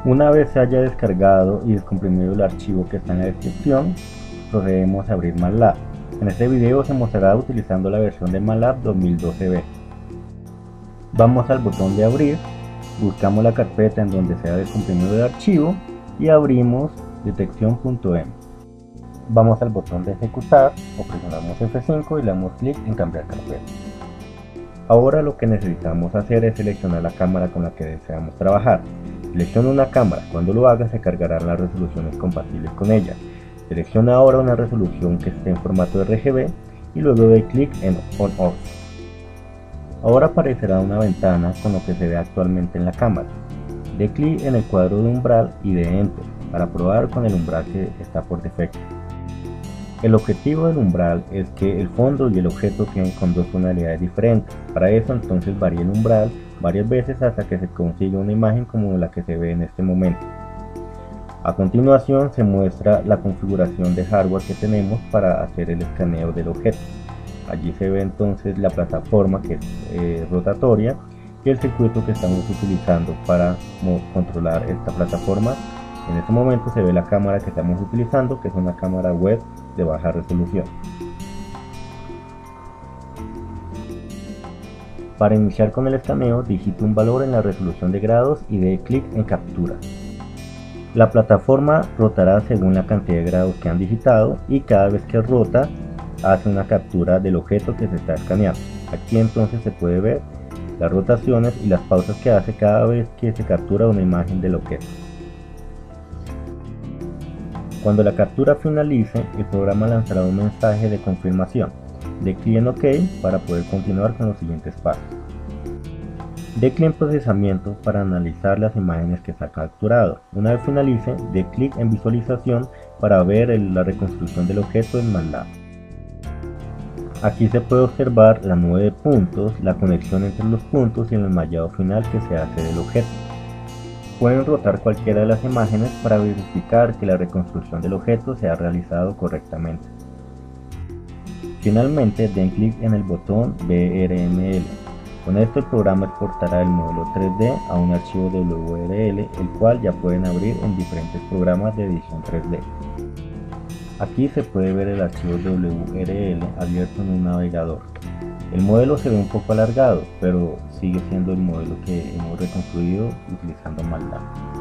Una vez se haya descargado y descomprimido el archivo que está en la descripción, procedemos a abrir MATLAB. En este video se mostrará utilizando la versión de MATLAB 2012b. Vamos al botón de abrir, buscamos la carpeta en donde se ha descomprimido el archivo y abrimos detección.m. Vamos al botón de ejecutar o presionamos F5 y le damos clic en cambiar carpeta. Ahora lo que necesitamos hacer es seleccionar la cámara con la que deseamos trabajar. Selecciona una cámara, cuando lo haga se cargarán las resoluciones compatibles con ella. Selecciona ahora una resolución que esté en formato RGB y luego doy clic en On/Off. Ahora aparecerá una ventana con lo que se ve actualmente en la cámara. Dé clic en el cuadro de umbral y de Enter para probar con el umbral que está por defecto. El objetivo del umbral es que el fondo y el objeto queden con dos tonalidades diferentes. Para eso entonces varía el umbral varias veces hasta que se consiga una imagen como la que se ve en este momento. A continuación se muestra la configuración de hardware que tenemos para hacer el escaneo del objeto. Allí se ve entonces la plataforma que es rotatoria y el circuito que estamos utilizando para controlar esta plataforma. En este momento se ve la cámara que estamos utilizando, que es una cámara web de baja resolución. Para iniciar con el escaneo, digite un valor en la resolución de grados y dé clic en captura. La plataforma rotará según la cantidad de grados que han digitado y cada vez que rota hace una captura del objeto que se está escaneando. Aquí entonces se puede ver las rotaciones y las pausas que hace cada vez que se captura una imagen del objeto. Cuando la captura finalice, el programa lanzará un mensaje de confirmación. Dé clic en OK para poder continuar con los siguientes pasos. Dé clic en procesamiento para analizar las imágenes que se ha capturado. Una vez finalice, dé clic en visualización para ver la reconstrucción del objeto en MATLAB. Aquí se puede observar la nube de puntos, la conexión entre los puntos y el enmallado final que se hace del objeto. Pueden rotar cualquiera de las imágenes para verificar que la reconstrucción del objeto se ha realizado correctamente. Finalmente, den clic en el botón VRML. Con esto el programa exportará el modelo 3D a un archivo WRL, el cual ya pueden abrir en diferentes programas de edición 3D. Aquí se puede ver el archivo WRL abierto en un navegador. El modelo se ve un poco alargado, pero sigue siendo el modelo que hemos reconstruido utilizando MATLAB.